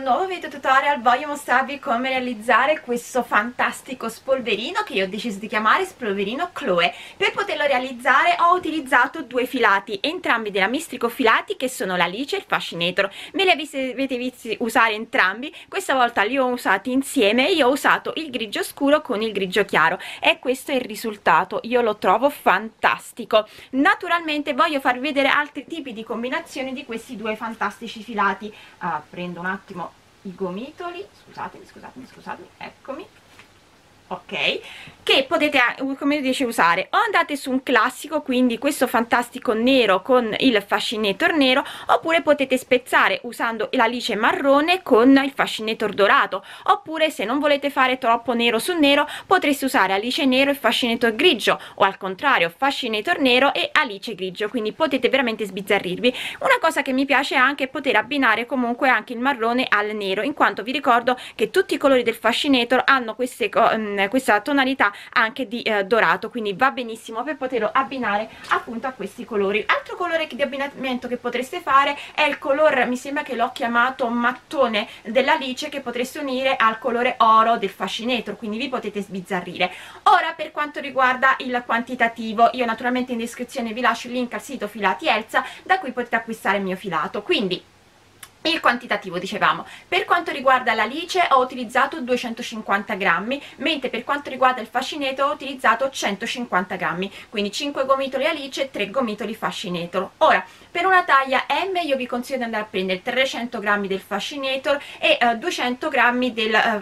nuovo video tutorial. Voglio mostrarvi come realizzare questo fantastico spolverino che io ho deciso di chiamare spolverino Chloe. Per poterlo realizzare ho utilizzato due filati, entrambi della Mistrico Filati, che sono l'Alice e il Fascinator. Me li avete visti usare entrambi, questa volta li ho usati insieme. Io ho usato il grigio scuro con il grigio chiaro e questo è il risultato. Io lo trovo fantastico. Naturalmente voglio farvi vedere altri tipi di combinazioni di questi due fantastici filati. Prendo un attimo i gomitoli, scusatemi, eccomi, ok, che potete, come dice, usare o andate su un classico, quindi questo fantastico nero con il Fascinator nero, oppure potete spezzare usando l'Alice marrone con il Fascinator dorato, oppure se non volete fare troppo nero su nero potreste usare Alice nero e Fascinator grigio, o al contrario Fascinator nero e Alice grigio, quindi potete veramente sbizzarrirvi. Una cosa che mi piace anche è poter abbinare comunque anche il marrone al nero, in quanto vi ricordo che tutti i colori del Fascinator hanno questa tonalità anche di dorato, quindi va benissimo per poterlo abbinare appunto a questi colori. Altro colore di abbinamento che potreste fare è il colore, mi sembra che l'ho chiamato mattone dell'Alice, che potreste unire al colore oro del Fascinator, quindi vi potete sbizzarrire. Ora, per quanto riguarda il quantitativo, io naturalmente in descrizione vi lascio il link al sito Filati Elsa, da cui potete acquistare il mio filato. Quindi il quantitativo, dicevamo, per quanto riguarda l'Alice ho utilizzato 250 grammi, mentre per quanto riguarda il Fascinator ho utilizzato 150 grammi, quindi 5 gomitoli Alice, 3 gomitoli Fascinator. Ora, per una taglia M io vi consiglio di andare a prendere 300 grammi del Fascinator e 200 grammi del,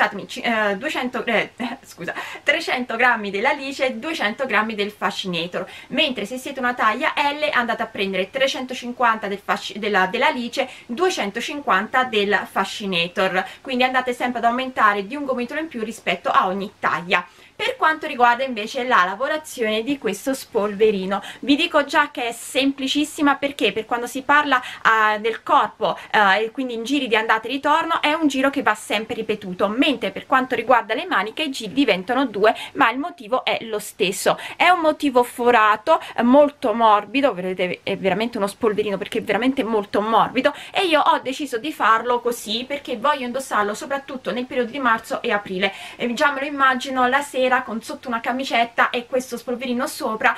300 grammi dell'Alice e 200 grammi del Fascinator, mentre se siete una taglia L andate a prendere 350 dell'Alice, 250 del Fascinator, quindi andate sempre ad aumentare di un gomitolo in più rispetto a ogni taglia. Per quanto riguarda invece la lavorazione di questo spolverino, vi dico già che è semplicissima, perché per quando si parla del corpo e quindi in giri di andata e ritorno è un giro che va sempre ripetuto, mentre per quanto riguarda le maniche i giri diventano due, ma il motivo è lo stesso. È un motivo forato, molto morbido, vedete è veramente uno spolverino perché è veramente molto morbido, e io ho deciso di farlo così perché voglio indossarlo soprattutto nel periodo di marzo e aprile, e già me lo immagino la sera con sotto una camicetta e questo spolverino sopra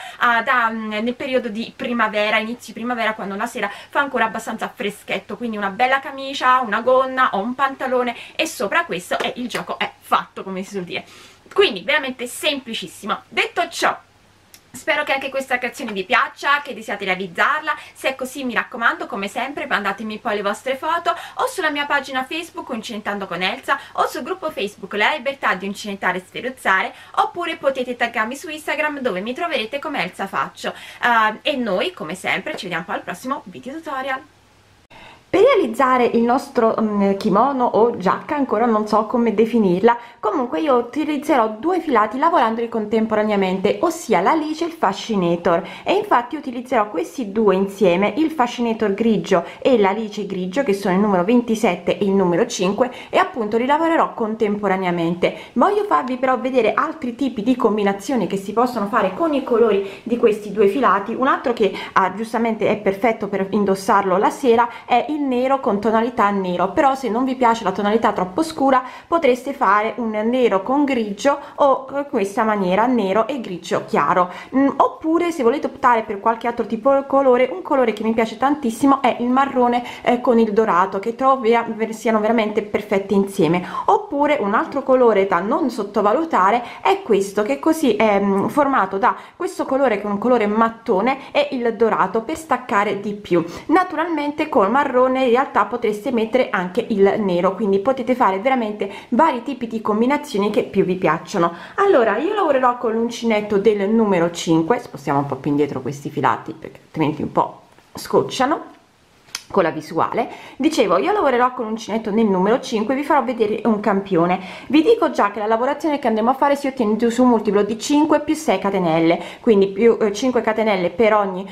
nel periodo di primavera, inizi primavera, quando la sera fa ancora abbastanza freschetto, quindi una bella camicia, una gonna o un pantalone e sopra questo, e il gioco è fatto, come si suol dire. Quindi veramente semplicissimo. Detto ciò, spero che anche questa creazione vi piaccia, che desiate realizzarla. Se è così, mi raccomando, come sempre mandatemi poi le vostre foto o sulla mia pagina Facebook Uncinetando con Elsa, o sul gruppo Facebook La Libertà di Uncinetare e Sferuzzare, oppure potete taggarmi su Instagram, dove mi troverete come Elsa Faccio. E noi come sempre ci vediamo poi al prossimo video tutorial. Per realizzare il nostro kimono o giacca, ancora non so come definirla, comunque io utilizzerò due filati lavorandoli contemporaneamente, ossia l'Alice e il Fascinator, e infatti utilizzerò questi due insieme, il Fascinator grigio e l'Alice grigio, che sono il numero 27 e il numero 5, e appunto li lavorerò contemporaneamente. Voglio farvi però vedere altri tipi di combinazioni che si possono fare con i colori di questi due filati. Un altro che giustamente è perfetto per indossarlo la sera è il nero con tonalità nero, però se non vi piace la tonalità troppo scura potreste fare un nero con grigio, o in questa maniera nero e grigio chiaro. Oppure se volete optare per qualche altro tipo di colore, un colore che mi piace tantissimo è il marrone con il dorato, che trovo siano veramente perfetti insieme. Oppure un altro colore da non sottovalutare è questo, che così è formato da questo colore, che è un colore mattone, e il dorato per staccare di più. Naturalmente col marrone in realtà potreste mettere anche il nero, quindi potete fare veramente vari tipi di combinazioni che più vi piacciono. Allora io lavorerò con l'uncinetto del numero 5, spostiamo un po' più indietro questi filati perché altrimenti un po' scocciano con la visuale. Dicevo, io lavorerò con l'uncinetto nel numero 5, vi farò vedere un campione. Vi dico già che la lavorazione che andremo a fare si ottiene su un multiplo di 5 più 6 catenelle, quindi più 5 catenelle per ogni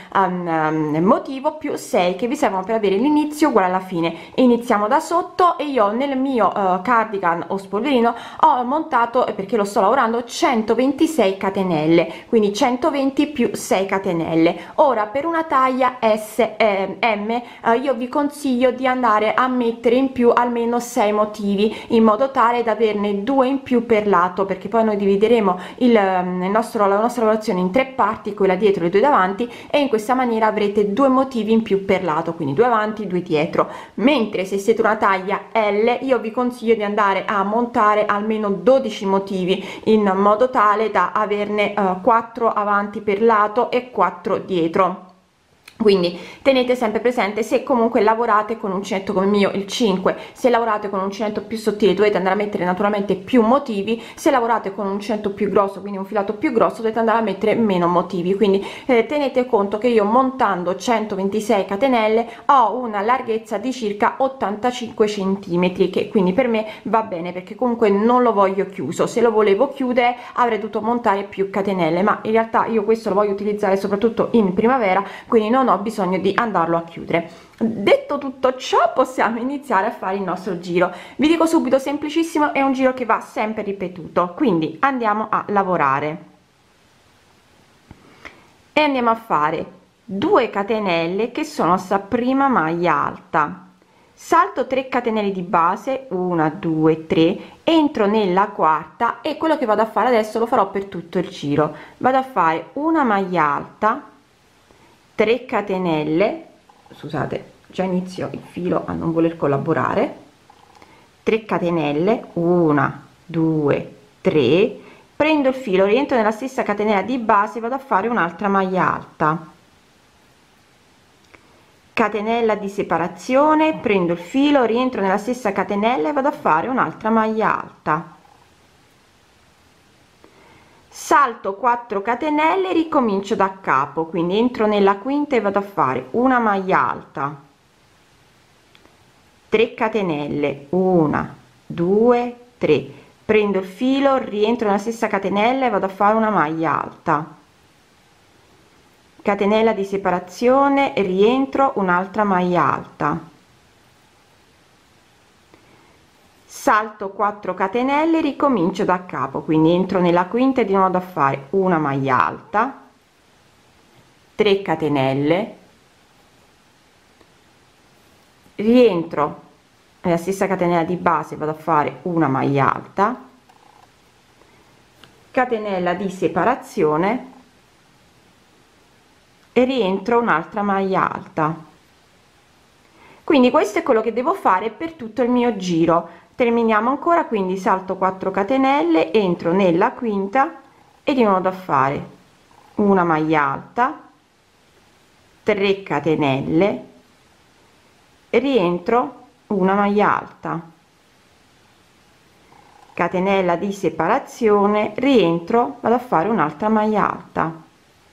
motivo, più 6 che vi servono per avere l'inizio uguale alla fine. Iniziamo da sotto, e io nel mio cardigan o spolverino ho montato, perché lo sto lavorando, 126 catenelle, quindi 120 più 6 catenelle. Ora per una taglia M io io vi consiglio di andare a mettere in più almeno 6 motivi, in modo tale da averne 2 in più per lato, perché poi noi divideremo la nostra lavorazione in 3 parti, quella dietro e 2 davanti, e in questa maniera avrete 2 motivi in più per lato, quindi 2 avanti, 2 dietro. Mentre se siete una taglia L, io vi consiglio di andare a montare almeno 12 motivi, in modo tale da averne 4 avanti per lato e 4 dietro. Quindi tenete sempre presente, se comunque lavorate con un uncinetto come il mio, il 5, se lavorate con un uncinetto più sottile dovete andare a mettere naturalmente più motivi, se lavorate con un uncinetto più grosso, quindi un filato più grosso, dovete andare a mettere meno motivi. Quindi tenete conto che io, montando 126 catenelle, ho una larghezza di circa 85 centimetri, che quindi per me va bene, perché comunque non lo voglio chiuso. Se lo volevo chiudere avrei dovuto montare più catenelle, ma in realtà io questo lo voglio utilizzare soprattutto in primavera, quindi non ho bisogno di andarlo a chiudere. Detto tutto ciò, possiamo iniziare a fare il nostro giro. Vi dico subito, semplicissimo, è un giro che va sempre ripetuto, quindi andiamo a lavorare e andiamo a fare 2 catenelle che sono sta prima maglia alta, salto 3 catenelle di base, 1 2 3, entro nella quarta, e quello che vado a fare adesso lo farò per tutto il giro. Vado a fare una maglia alta, 3 catenelle, scusate, già inizio il filo a non voler collaborare, 3 catenelle, 1 2 3, prendo il filo, rientro nella stessa catenella di base, vado a fare un'altra maglia alta, catenella di separazione, prendo il filo, rientro nella stessa catenella e vado a fare un'altra maglia alta, salto 4 catenelle, ricomincio da capo, quindi entro nella quinta e vado a fare una maglia alta, 3 catenelle, 1 2 3, prendo il filo, rientro nella stessa catenella e vado a fare una maglia alta, catenella di separazione, rientro, un'altra maglia alta, salto 4 catenelle, ricomincio da capo, quindi entro nella quinta e di nuovo da fare una maglia alta, 3 catenelle, rientro nella stessa catenella di base, vado a fare una maglia alta, catenella di separazione e rientro, un'altra maglia alta. Quindi questo è quello che devo fare per tutto il mio giro. Terminiamo ancora, quindi salto 4 catenelle, entro nella quinta e di nuovo da fare una maglia alta, 3 catenelle, rientro, una maglia alta, catenella di separazione, rientro, vado a fare un'altra maglia alta,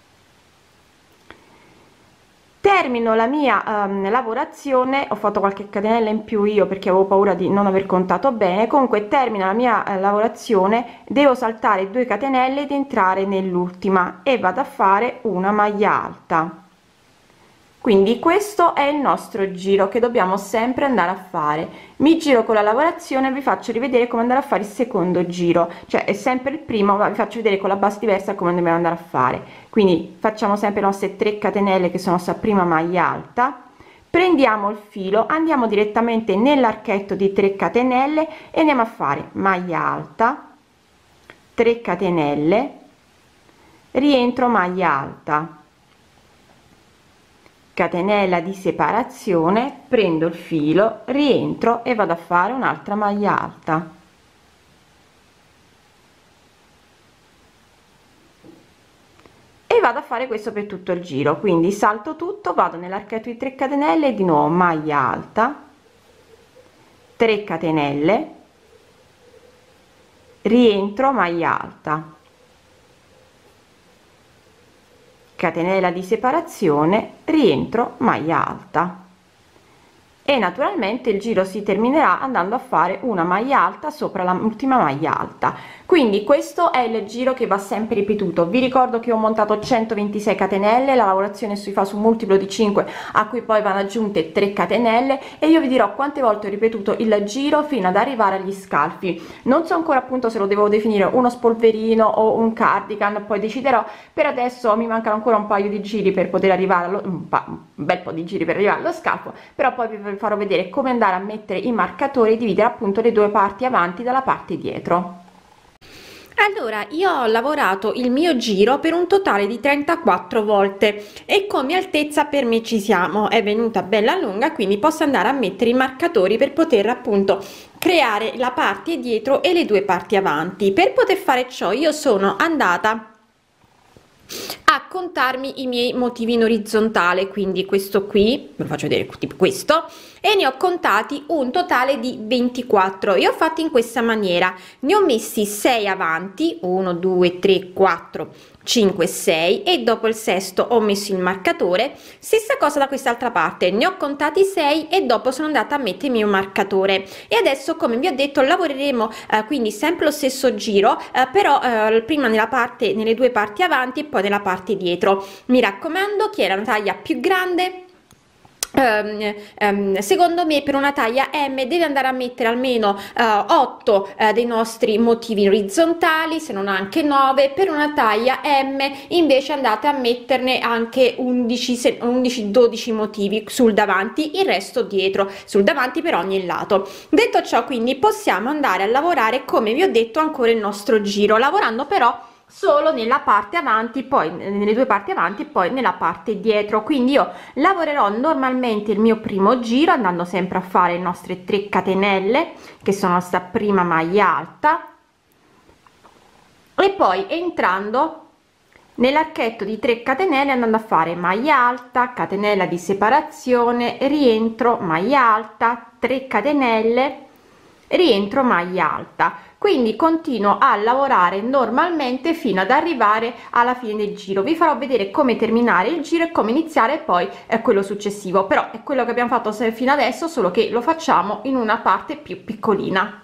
termino la mia lavorazione. Ho fatto qualche catenella in più io perché avevo paura di non aver contato bene. Comunque termino la mia lavorazione, devo saltare 2 catenelle ed entrare nell'ultima e vado a fare una maglia alta. Quindi questo è il nostro giro che dobbiamo sempre andare a fare. Mi giro con la lavorazione e vi faccio rivedere come andare a fare il secondo giro, cioè è sempre il primo, ma vi faccio vedere con la base diversa come dobbiamo andare a fare. Quindi facciamo sempre le nostre 3 catenelle che sono sta prima maglia alta, prendiamo il filo, andiamo direttamente nell'archetto di 3 catenelle e andiamo a fare maglia alta, 3 catenelle, rientro, maglia alta, catenella di separazione, prendo il filo, rientro e vado a fare un'altra maglia alta, e vado a fare questo per tutto il giro. Quindi salto tutto, vado nell'archetto di 3 catenelle e di nuovo maglia alta, 3 catenelle, rientro, maglia alta, catenella di separazione, rientro, maglia alta, e naturalmente il giro si terminerà andando a fare una maglia alta sopra l'ultima maglia alta. Quindi questo è il giro che va sempre ripetuto. Vi ricordo che ho montato 126 catenelle, la lavorazione si fa su multiplo di 5 a cui poi vanno aggiunte 3 catenelle, e io vi dirò quante volte ho ripetuto il giro fino ad arrivare agli scalfi. Non so ancora appunto se lo devo definire uno spolverino o un cardigan, poi deciderò. Per adesso mi mancano ancora un paio di giri per poter arrivare un bel po' di giri per arrivare allo scalfo, però poi vi farò vedere come andare a mettere i marcatori e dividere appunto le due parti avanti dalla parte dietro. Allora, io ho lavorato il mio giro per un totale di 34 volte e come altezza per me ci siamo, è venuta bella lunga, quindi posso andare a mettere i marcatori per poter appunto creare la parte dietro e le due parti avanti. Per poter fare ciò io sono andata a contarmi i miei motivi in orizzontale, quindi questo qui ve lo faccio vedere, tipo questo, e ne ho contati un totale di 24. Io ho fatto in questa maniera: ne ho messi 6 avanti, 1 2 3 4 5 6, e dopo il sesto ho messo il marcatore. Stessa cosa da quest'altra parte, ne ho contati 6 e dopo sono andata a mettere il mio marcatore. E adesso, come vi ho detto, lavoreremo quindi sempre lo stesso giro, però prima nelle due parti avanti e poi nella parte dietro. Mi raccomando, chi è una taglia più grande, secondo me per una taglia M deve andare a mettere almeno 8 dei nostri motivi orizzontali, se non anche 9. Per una taglia M invece andate a metterne anche 11-12 motivi sul davanti, il resto dietro, sul davanti per ogni lato. Detto ciò, quindi possiamo andare a lavorare, come vi ho detto, ancora il nostro giro, lavorando però solo nella parte avanti, poi nelle due parti avanti e poi nella parte dietro. Quindi io lavorerò normalmente il mio primo giro andando sempre a fare le nostre 3 catenelle che sono sta prima maglia alta, e poi entrando nell'archetto di 3 catenelle andando a fare maglia alta, catenella di separazione, rientro, maglia alta, 3 catenelle, rientro, maglia alta. Quindi continuo a lavorare normalmente fino ad arrivare alla fine del giro. Vi farò vedere come terminare il giro e come iniziare poi quello successivo, però è quello che abbiamo fatto fino adesso, solo che lo facciamo in una parte più piccolina.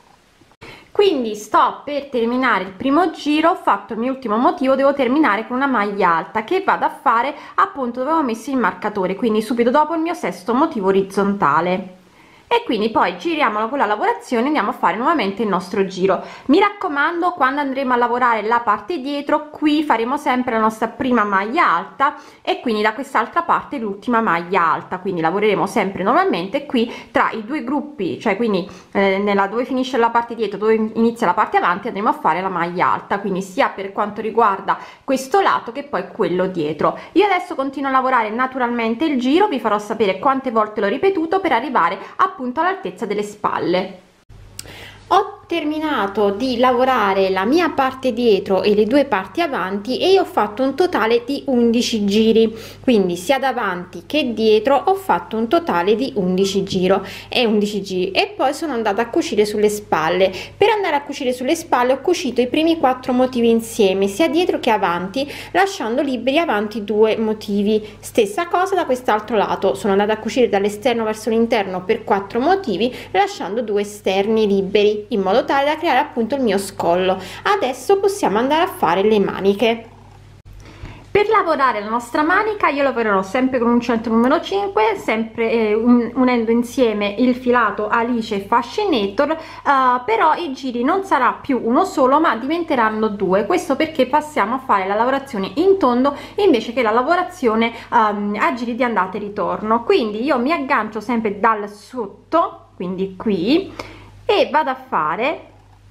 Quindi sto per terminare il primo giro, ho fatto il mio ultimo motivo, devo terminare con una maglia alta che vado a fare appunto dove ho messo il marcatore, quindi subito dopo il mio sesto motivo orizzontale. E quindi poi giriamo con la lavorazione, andiamo a fare nuovamente il nostro giro. Mi raccomando, quando andremo a lavorare la parte dietro, qui faremo sempre la nostra prima maglia alta e quindi da quest'altra parte l'ultima maglia alta, quindi lavoreremo sempre normalmente qui tra i due gruppi, cioè quindi dove finisce la parte dietro, dove inizia la parte avanti, andremo a fare la maglia alta, quindi sia per quanto riguarda questo lato che poi quello dietro. Io adesso continuo a lavorare naturalmente il giro, vi farò sapere quante volte l'ho ripetuto per arrivare appunto all'altezza delle spalle. Ho terminato di lavorare la mia parte dietro e le due parti avanti e ho fatto un totale di 11 giri, quindi sia davanti che dietro ho fatto un totale di 11 giri e poi sono andata a cucire sulle spalle. Per andare a cucire sulle spalle ho cucito i primi 4 motivi insieme sia dietro che avanti, lasciando liberi avanti 2 motivi. Stessa cosa da quest'altro lato, sono andata a cucire dall'esterno verso l'interno per 4 motivi, lasciando 2 esterni liberi in modo tale da creare appunto il mio scollo. Adesso possiamo andare a fare le maniche. Per lavorare la nostra manica io lavorerò sempre con un centro numero 5, sempre unendo insieme il filato Alice e Fascinator, però i giri non sarà più uno solo ma diventeranno 2, questo perché passiamo a fare la lavorazione in tondo invece che la lavorazione a giri di andata e ritorno. Quindi io mi aggancio sempre dal sotto, quindi qui, e vado a fare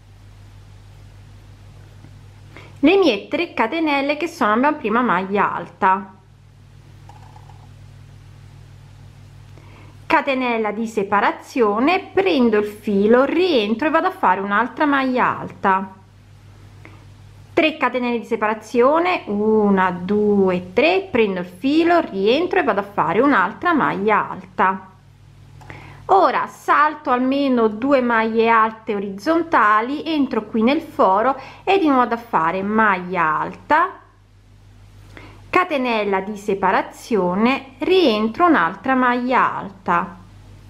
le mie 3 catenelle che sono la mia prima maglia alta, catenella di separazione, prendo il filo, rientro e vado a fare un'altra maglia alta, 3 catenelle di separazione, 1 2 3, prendo il filo, rientro e vado a fare un'altra maglia alta. Ora salto almeno 2 maglie alte orizzontali, entro qui nel foro e di nuovo a fare maglia alta, catenella di separazione, rientro un'altra maglia alta,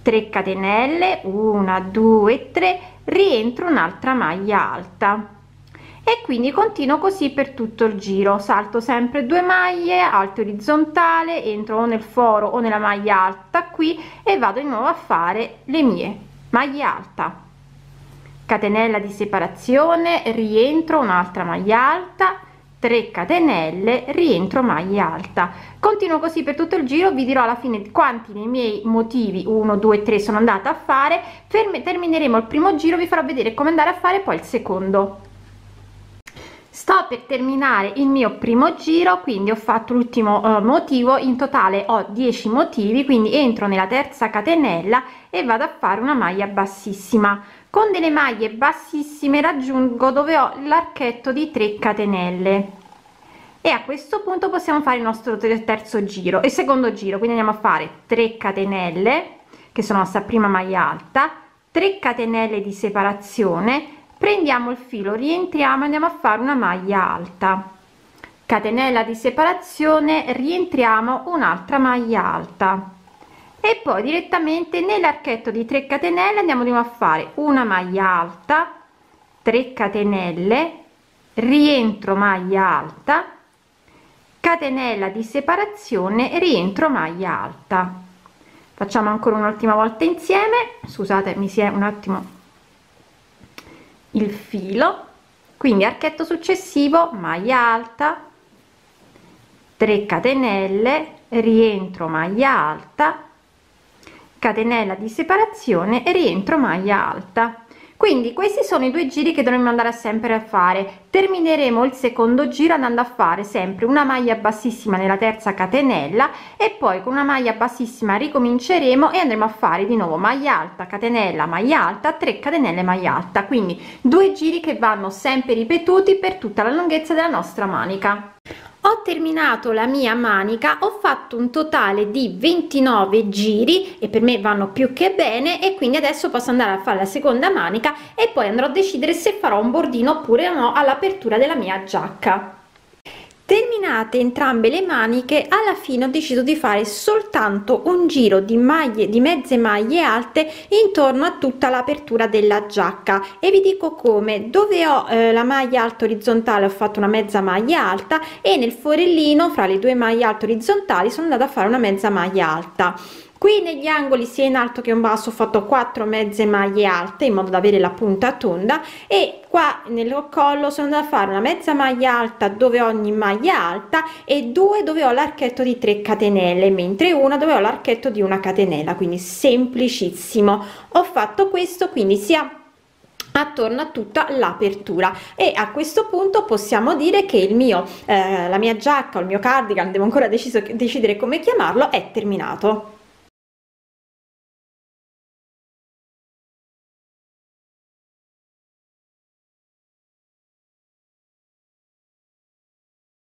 3 catenelle, 1 2 3, rientro un'altra maglia alta e quindi continuo così per tutto il giro. Salto sempre 2 maglie alte orizzontale, entro o nel foro o nella maglia alta qui e vado di nuovo a fare le mie maglie alta, catenella di separazione, rientro un'altra maglia alta, 3 catenelle, rientro maglia alta. Continuo così per tutto il giro. Vi dirò alla fine quanti dei miei motivi 1 2 3 sono andata a fare. Termineremo il primo giro, vi farò vedere come andare a fare poi il secondo. Sto per terminare il mio primo giro, quindi ho fatto l'ultimo motivo. In totale ho 10 motivi, quindi entro nella terza catenella e vado a fare una maglia bassissima. Con delle maglie bassissime raggiungo dove ho l'archetto di 3 catenelle e a questo punto possiamo fare il nostro terzo giro e secondo giro. Quindi andiamo a fare 3 catenelle che sono la nostra prima maglia alta, 3 catenelle di separazione, prendiamo il filo, rientriamo, andiamo a fare una maglia alta, catenella di separazione, rientriamo un'altra maglia alta e poi direttamente nell'archetto di 3 catenelle andiamo di nuovo a fare una maglia alta, 3 catenelle, rientro maglia alta, catenella di separazione, rientro maglia alta. Facciamo ancora un'ultima volta insieme. Scusate, mi si è un attimo il filo. Quindi archetto successivo, maglia alta, 3 catenelle, rientro maglia alta, catenella di separazione e rientro maglia alta. Quindi questi sono i 2 giri che dovremmo andare sempre a fare. Termineremo il secondo giro andando a fare sempre una maglia bassissima nella terza catenella e poi con una maglia bassissima ricominceremo e andremo a fare di nuovo maglia alta, catenella, maglia alta, 3 catenelle, maglia alta. Quindi 2 giri che vanno sempre ripetuti per tutta la lunghezza della nostra manica. Ho terminato la mia manica, ho fatto un totale di 29 giri e per me vanno più che bene, e quindi adesso posso andare a fare la seconda manica e poi andrò a decidere se farò un bordino oppure no all'apertura della mia giacca. Terminate entrambe le maniche, alla fine ho deciso di fare soltanto un giro di maglie, di mezze maglie alte intorno a tutta l'apertura della giacca e vi dico come. Dove ho la maglia alta orizzontale ho fatto una mezza maglia alta e nel forellino fra le 2 maglie alte orizzontali sono andata a fare una mezza maglia alta. Qui negli angoli sia in alto che in basso ho fatto 4 mezze maglie alte in modo da avere la punta tonda, e qua nel collo sono andata a fare una mezza maglia alta dove ogni maglia alta e 2 dove ho l'archetto di 3 catenelle, mentre una dove ho l'archetto di una catenella. Quindi semplicissimo, ho fatto questo quindi sia attorno a tutta l'apertura, e a questo punto possiamo dire che il mio la mia giacca o il mio cardigan, devo ancora decidere come chiamarlo, è terminato.